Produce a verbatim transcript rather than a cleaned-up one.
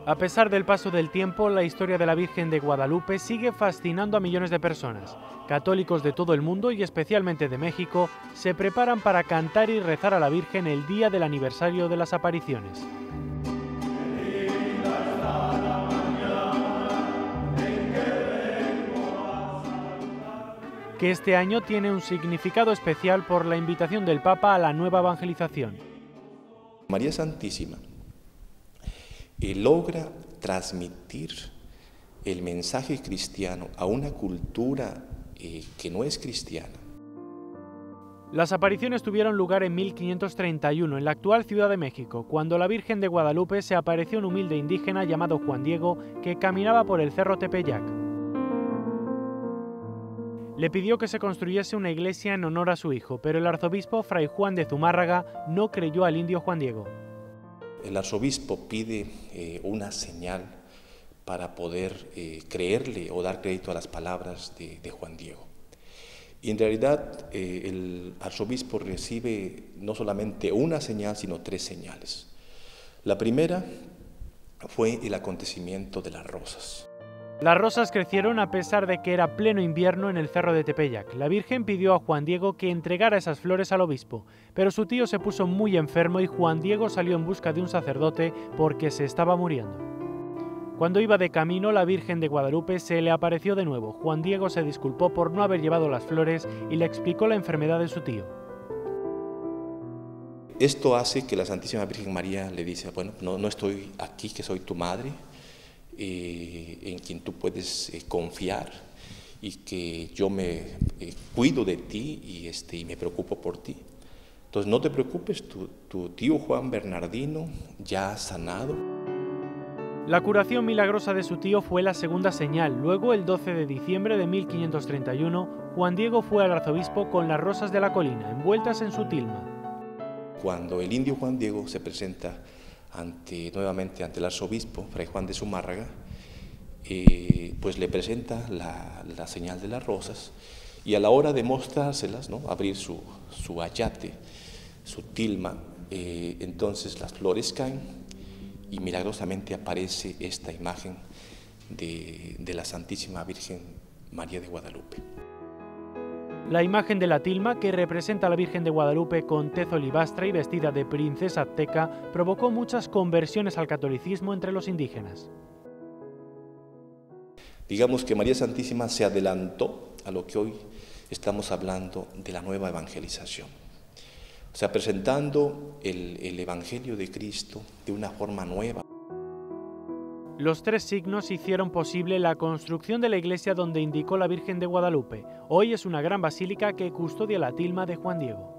A pesar del paso del tiempo, la historia de la Virgen de Guadalupe sigue fascinando a millones de personas. Católicos de todo el mundo y especialmente de México se preparan para cantar y rezar a la Virgen el día del aniversario de las apariciones. Que este año tiene un significado especial por la invitación del Papa a la nueva evangelización. María Santísima eh, logra transmitir el mensaje cristiano a una cultura eh, que no es cristiana. Las apariciones tuvieron lugar en mil quinientos treinta y uno en la actual Ciudad de México, cuando la Virgen de Guadalupe se apareció a un humilde indígena llamado Juan Diego que caminaba por el cerro Tepeyac. Le pidió que se construyese una iglesia en honor a su hijo, pero el arzobispo Fray Juan de Zumárraga no creyó al indio Juan Diego. El arzobispo pide eh, una señal para poder eh, creerle o dar crédito a las palabras de, de Juan Diego. Y en realidad eh, el arzobispo recibe no solamente una señal, sino tres señales. La primera fue el acontecimiento de las rosas. Las rosas crecieron a pesar de que era pleno invierno en el cerro de Tepeyac. La Virgen pidió a Juan Diego que entregara esas flores al obispo, pero su tío se puso muy enfermo y Juan Diego salió en busca de un sacerdote porque se estaba muriendo. Cuando iba de camino, la Virgen de Guadalupe se le apareció de nuevo. Juan Diego se disculpó por no haber llevado las flores y le explicó la enfermedad de su tío. Esto hace que la Santísima Virgen María le dice, bueno, no, no estoy aquí, que soy tu madre, Eh, en quien tú puedes eh, confiar y que yo me eh, cuido de ti y, este, y me preocupo por ti. Entonces no te preocupes, tu, tu tío Juan Bernardino ya ha sanado. La curación milagrosa de su tío fue la segunda señal. Luego, el doce de diciembre de mil quinientos treinta y uno, Juan Diego fue al arzobispo con las rosas de la colina, envueltas en su tilma. Cuando el indio Juan Diego se presenta Ante, nuevamente ante el arzobispo, Fray Juan de Zumárraga, eh, pues le presenta la, la señal de las rosas y a la hora de mostrárselas, ¿no? abrir su, su ayate, su tilma, eh, entonces las flores caen y milagrosamente aparece esta imagen de, de la Santísima Virgen María de Guadalupe. La imagen de la tilma, que representa a la Virgen de Guadalupe con tez olivastra y vestida de princesa azteca, provocó muchas conversiones al catolicismo entre los indígenas. Digamos que María Santísima se adelantó a lo que hoy estamos hablando de la nueva evangelización. O sea, presentando el, el Evangelio de Cristo de una forma nueva. Los tres signos hicieron posible la construcción de la iglesia donde indicó la Virgen de Guadalupe. Hoy es una gran basílica que custodia la tilma de Juan Diego.